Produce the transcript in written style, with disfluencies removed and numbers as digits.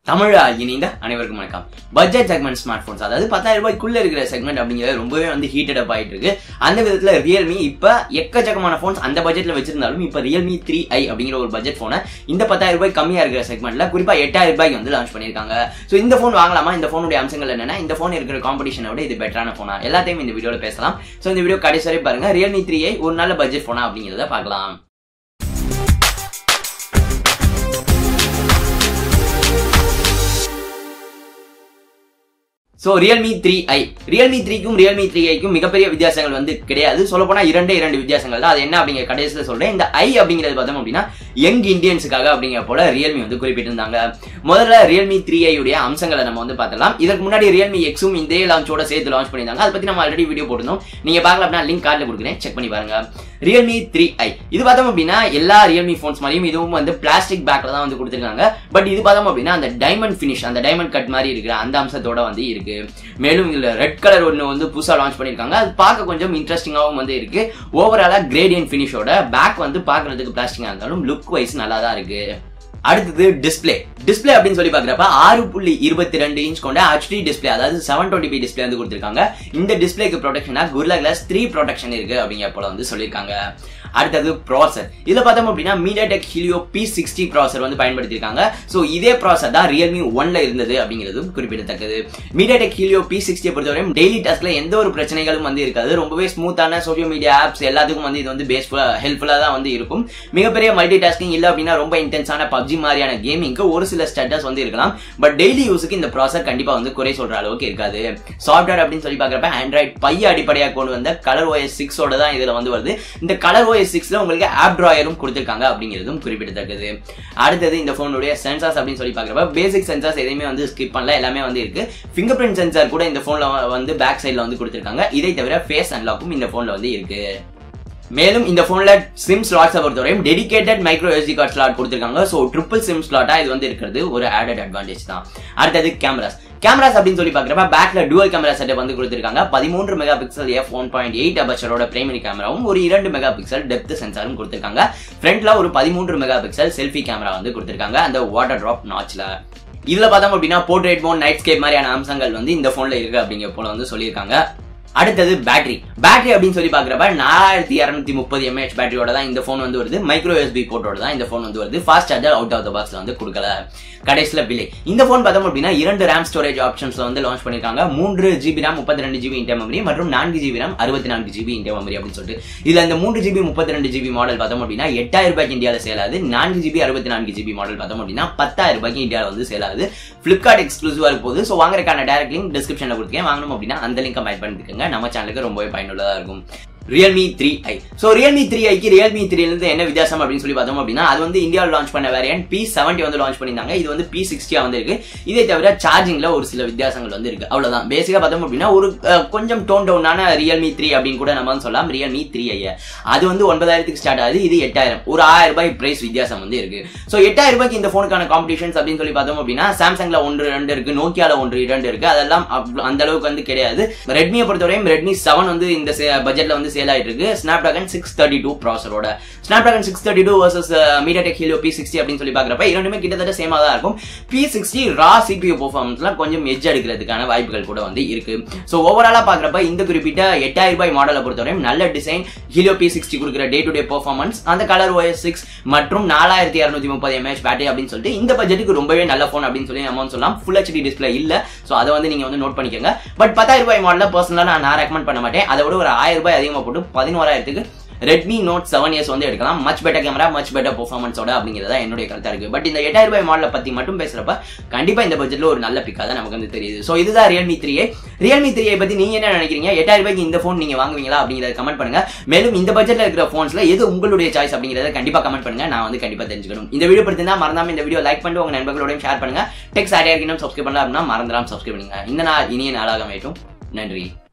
தமிழா இணைந்த அனைவருக்கும் வணக்கம். பட்ஜெட் செக்மெண்ட் ஸ்மார்ட் போன்ஸ், அதாவது 10,000 ரூபாய்க்குள்ள இருக்கிற செக்மெண்ட் அப்படிங்கிறது ரொம்பவே ஹீட்டட் அப் ஆயிட்டு இருக்கு. அந்த விதத்துல ரியல்மி இப்ப எக்கச்சக்கமான போன்ஸ் அந்த பட்ஜெட்ல வச்சிருந்தாலும் இப்ப ரியல்மி 3i அப்படிங்கிற ஒரு பட்ஜெட் போனை இந்த 10,000 ரூபாய் கம்மியா இருக்கிற செக்மெண்ட்ல குறிப்பா 8,000 ரூபாய்க்கு லான்ச் பண்ணிருக்காங்க. சோ இந்த போன் வாங்கலாமா, இந்த போனுடைய அம்சங்கள் என்னன்னா, இந்த போன் இருக்கிற காம்படிஷனை விட இது பெட்டரான போனா, எல்லாத்தையும் இந்த வீடியோல பேசலாம். சோ இந்த வீடியோ கடைசி வரை பாருங்க. ரியல்மி 3i ஒரு நல்ல பட்ஜெட் போனா அப்படிங்கிறத பார்க்கலாம். சோ ரியல்மி 3i, ரியல்மி 3க்கும் ரியல்மி 3iக்கும் மிகப்பெரிய வித்தியாசங்கள் கிடையாது. சொல்ல போனா இரண்டு வித்தியாசங்கள் தான். அது என்ன அப்படிங்கிற கடைசியில சொல்றேன். இந்த ஐ அப்படிங்கிறது பார்த்தோம் அப்படின்னா யங் இந்தியன்ஸுக்காக அப்படிங்கிற போல ரியல்மி குறிப்பிட்டிருந்தாங்க. முதல்ல ரியல்மி 3i உடைய அம்சங்களை நம்ம பார்த்தலாம். இதற்கு முன்னாடி ரியல்மி எக்ஸும் இதே லான்ச்சோட சேர்த்து லான்ச் பண்ணியிருந்தாங்க. அதை பத்தி நம்ம ஆல்ரெடி வீடியோ போட்டிருந்தோம். நீங்க பார்க்கலாம் அப்படின்னா லிங்க் கார்டுல கொடுக்குறேன், செக் பண்ணி பாருங்க. ரியல்மி 3i இது பார்த்தோம் அப்படின்னா எல்லா ரியல்மி போன்ஸ் மாதிரியும் இதுவும் பிளாஸ்டிக் பேக்ல தான் கொடுத்திருக்காங்க. பட் இது பார்த்தோம் அப்படின்னா அந்த டைமண்ட் பினிஷ், அந்த டைமண்ட் கட் மாதிரி இருக்கிற அந்த அம்சத்தோட இருக்கு. மேலும் இதுல ரெட் கலர் ஒன்னு புதுசா லான்ச் பண்ணிருக்காங்க. அது பார்க்க கொஞ்சம் இன்ட்ரெஸ்டிங்காவும் இருக்கு. ஓவராலா கிரேடியன்ட் பினிஷோட பேக் பார்க்கிறதுக்கு பிளாஸ்டிக்கா இருந்தாலும் லுக் வைஸ் நல்லா தான் இருக்கு. அடுத்தது டிஸ்பிளே அப்படின்னு சொல்லி பாக்குறப்ப 6.22 இன்ச் கொண்ட HD டிஸ்பிளே, அதாவது 720p டிஸ்பிளே கொடுத்திருக்காங்க. இந்த டிஸ்பிளேக்கு ப்ரொடெக்ஷனா Gorilla Glass 3 ப்ரொடெக்ஷன் இருக்கு அப்படிங்கிற போல சொல்லிருக்காங்க. அடுத்தது ப்ராசர், இதுல பார்த்தோம் அப்படின்னா MediaTek Helio P60 ப்ராசர் பயன்படுத்திருக்காங்க. சோ இதே ப்ராசர் தான் ரியல்மி 1ல இருந்தது அப்படிங்கிறது குறிப்பிடத்தக்கது. MediaTek Helio P60 பொறுத்தவரையும் டெய்லி டாஸ்க்ல எந்த ஒரு பிரச்சனைகளும் இருக்காது. ரொம்பவே ஸ்மூத்தான சோசியல் மீடியா ஆப்ஸ் எல்லாத்துக்கும் இது பேஸ்ஃபுல்லா ஹெல்ப்ஃபுல்லா தான் இருக்கும். மிகப்பெரிய மல்டி டாஸ்கிங் இல்ல அப்படின்னா ரொம்ப இன்டென்ஸான PUBG மாதிரியான கேமிங்க்கு ஒரு சில ஸ்டேட்டஸ் இருக்கலாம். பட் டெய்லி யூஸுக்கு இந்த ப்ராசர் கண்டிப்பா குறை சொல்ற அளவுக்கு இருக்காது. சாஃப்ட்வேர் அப்படின்னு சொல்லி பாக்குறப்ப Android Pie அடிப்படையாக கொண்டு வந்த ColorOS 6 ஓட தான் இதுல வருது. இந்த ColorOS 6ல உங்களுக்கு ஆப் டிராயரும் கொடுத்திருக்காங்க அப்படிங்கிறதும் குறிப்பிடத்தக்கது. அடுத்தது இந்த போனுடைய சென்சார்ஸ் அப்படின்னு சொல்லி பாக்குறப்ப பேசிக் சென்சார்ஸ் எதையுமே ஸ்கிப் பண்ணல, எல்லாமே இருக்கு. ஃபிங்கர் பிரிண்ட் சென்சார் கூட இந்த போன்ல பேக் சைடுல கொடுத்திருக்காங்க. இதை தவிர ஃபேஸ் அன்லாக்கும் இந்த போன்ல இருக்கு. மேலும் இந்த போன்ல சிம் ஸ்லாட்ஸ் பொறுத்தவரையும் dedicated micro SD card slot கொடுத்திருக்காங்க. சோ ட்ரிபிள் சிம் ஸ்லாட்டா இது இருக்கிறது ஒரு ஆடட் அட்வான்டேஜ் தான். அடுத்தது கேமராஸ் அப்படின்னு சொல்லி பாக்குறப்ப பேக்ல டுவல் கேமரா செட்டப் கொடுத்திருக்காங்க. 13 மெகா பிக்சல் f1.8 அபர்ச்சரோட பிரைமரி கேமராவும் ஒரு 2 மெகா பிக்சல் டெப்த் சென்சாரும் கொடுத்திருக்காங்க. ஃப்ரண்ட்ல ஒரு 13 மெகா பிக்சல் செல்ஃபி கேமரா கொடுத்திருக்காங்க அந்த வாட்டர் டிராப் நாட்ச்ல. இதுல பார்த்தோம் அப்படின்னா போர்ட்ரேட் மோட், நைட் ஸ்கேப் மாதிரியான அம்சங்கள் இந்த போன்ல இருக்கு அப்படிங்கிற போல சொல்லியிருக்காங்க. அடுத்தது பேட்டரி அப்படின்னு சொல்லி பாக்குறப்ப 4230 mAh பேட்டரியோட தான் இந்த போன் வருது. மைக்ரோ USB போர்ட்டோட தான் இந்த போன் வருது. Fast charger out of the பாக்ஸ்ல கொடுக்கல. கடைசியில விலை, இந்த போன் பார்த்தோம் அப்படின்னா 2 RAM ஸ்டோரேஜ் ஆப்ஷன்ஸ்ல லான்ச் பண்ணிருக்காங்க. 3GB RAM 32GB inter memory மற்றும் 4GB RAM 64GB inter memory அப்படின்னு சொல்லிட்டு. இதுல இந்த 3GB 32GB மாடல் பார்த்தோம் அப்படின்னா 8,000 ரூபாய்க்கு இந்தியாவில் சேல் ஆகுது. 4GB 64GB மாடல் பார்த்தோம் அப்படின்னா 10,000 ரூபாய்க்கு இந்தியாவில் சேல் ஆகுது. Flipkart எக்ஸ்க்ளூசிவா போகுது. சோ வாங்குறதுக்கான டைரக்ட் லிங்க் டிஸ்கிரிப்ஷன்ல கொடுத்துருக்கேன். வாங்கணும் அப்படின்னா அந்த லிங்கை பயன்படுத்திக்கோங்க. நம்ம சேனலுக்கு ரொம்பவே பயனுள்ளதா இருக்கும். ரியல்மி 3i, சோ ரியல்மி 3iக்கு ரியல்மி 3ல இருந்து என்ன வித்தியாசம் அப்படின்னு சொல்லி பார்த்தோம் அப்படின்னா, அது இந்தியாவில் லான்ச் பண்ண வேரியன்ட் P70 லான்ச் பண்ணிருந்தாங்க. இது P60 இருக்கு. இதை தவிர சார்ஜிங்ல ஒரு சில வித்தியாசங்கள் இருக்கு. அவ்வளவுதான். பேசிக்கா பார்த்தோம் அப்படின்னா ஒரு கொஞ்சம் டோன் டவுனான ரியல்மி 3 அப்படின்னு கூட நம்ம சொல்லலாம். ரியல்மி 3i அது 9,000க்கு ஸ்டார்ட் ஆகுது. இது 8,000, ஒரு 1000 ரூபாய் பிரைஸ் வித்தியாசம் இருக்கு. சோ 8,000 ரூபாய்க்கு இந்த போனுக்கான காம்படிஷன்ஸ் அப்படின்னு சொல்லி பார்த்தோம் அப்படின்னா சாம்சங்ல 1-2 இருக்கு, நோக்கியால 1-2 இருக்கு. அதெல்லாம் அந்த அளவுக்கு கிடையாது. ரெட்மியை பொறுத்தவரையும் ரெட்மி 7 இந்த பட்ஜெட்ல சேல் ஆயிட்டு இருக்கு. Snapdragon 632 ப்ராசரோட. Snapdragon 632 vs MediaTek Helio P60 அப்படின்னு சொல்லி பாக்குறப்ப இரண்டுமே கிட்டத்தட்ட சேமா தான் இருக்கும். P60 ரா CPU பெர்ஃபார்மன்ஸ்ல கொஞ்சம் எட்ஜ் எடுக்கிறதுக்கான வாய்ப்புகள் கூட இருக்கு. சோ ஓவராலா பாக்குறப்ப இந்த குறிப்பிட்ட 8,000 ரூபாய் மாடலை பொறுத்தவரையும் நல்ல டிசைன், Helio P60 கொடுக்கிற டே டு டே பெர்ஃபார்மன்ஸ், அந்த ColorOS 6 மற்றும் 4230 mAh பேட்டரி அப்படின்னு சொல்லிட்டு இந்த பட்ஜெட்டுக்கு ரொம்பவே நல்ல போன் அப்படின்னு சொல்லி நம்ம சொல்லலாம். Full HD டிஸ்பிளே இல்ல. சோ அதை நீங்க நோட் பண்ணிக்கோங்க. பட் 10,000 ரூபாய் மாடல பர்சனலா நான் ரெக்கமெண்ட் பண்ண மாட்டேன். அதை விட ஒரு 1000 ரூபாய் அதிகமா போட்டு 11,000க்கு Redmi Note 7s எடுக்கலாம். Much better camera, much better பெர்ஃபார்மன்ஸோட அப்படிங்கிறதா என்னுடைய கருத்தா இருக்கு. பட் இந்த 8,000 ரூபாய் மாடலை பத்தி மட்டும் பேசுறப்ப கண்டிப்பா இந்த பட்ஜெட்ல ஒரு நல்ல பிக்கா தான் நமக்கு தெரியுது. சோ இதுதான் ரியல்மி 3i. ரியல்மி 3i பத்தி நீங்க என்ன நினைக்கிறீங்க? 8,000 ரூபாய்க்கு இந்த போன் நீங்க வாங்குவீங்களா அப்படிங்கறத கமெண்ட் பண்ணுங்க. மேலும் இந்த பட்ஜெட்ல இருக்கிற போன்ஸ்ல எது உங்களுடைய சாய்ஸ் அப்படிங்கறத கண்டிப்பா கமெண்ட் பண்ணுங்க. நான் கண்டிப்பா தெரிஞ்சுக்கணும். இந்த வீடியோ பிடிச்சிருந்தா மறந்தாம இந்த வீடியோ லைக் பண்ணிட்டு உங்க நண்பர்களோட ஷேர் பண்ணுங்க. டெக் சாரியா இருக்கணும் சப்ஸ்கிரைப் பண்ணலாம் அப்படின்னா மறந்துடாம சப்ஸ்கிரைப் பண்ணுங்க. இந்த நாள் இனிய நாளாக அமையட்டும். நன்றி.